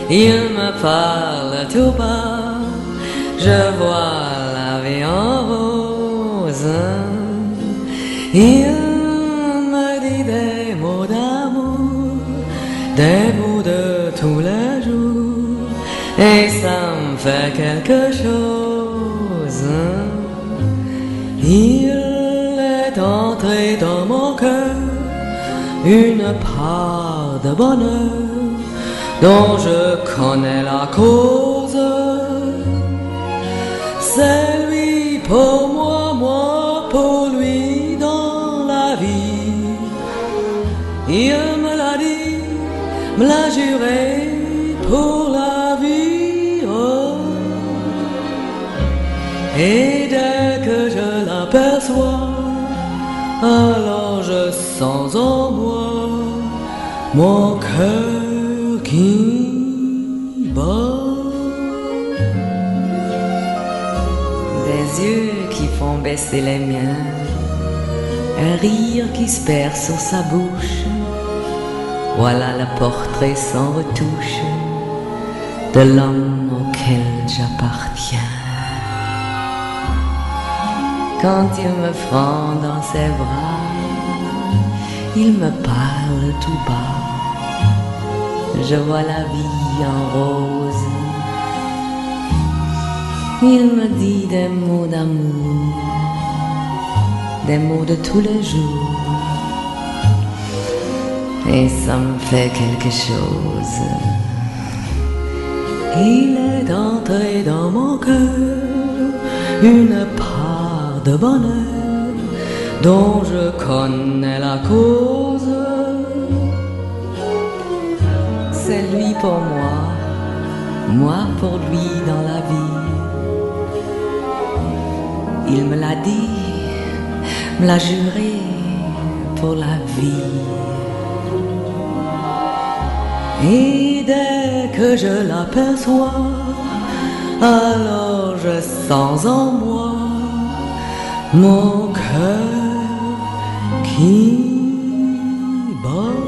Il me parle tout bas, je vois la vie en rose. Il me dit des mots d'amour, des mots de tous les jours, et ça me fait quelque chose. Il est entré dans mon cœur une part de bonheur dont je connais la cause. C'est lui pour moi, moi pour lui dans la vie. Il me l'a dit, me l'a juré pour la vie. Oh. Et dès que je l'aperçois, alors je sens en moi mon cœur qui bat. Des yeux qui font baisser les miens, un rire qui se perd sur sa bouche. Voilà le portrait sans retouche de l'homme auquel j'appartiens. Quand il me prend dans ses bras, il me parle tout bas. Je vois la vie en rose. Il me dit des mots d'amour, des mots de tous les jours, et ça me fait quelque chose. Il est entré dans mon cœur une part de bonheur dont je connais la cause. C'est lui pour moi, moi pour lui dans la vie. Il me l'a dit, me l'a juré pour la vie. Et dès que je l'aperçois, alors je sens en moi mon cœur qui bat.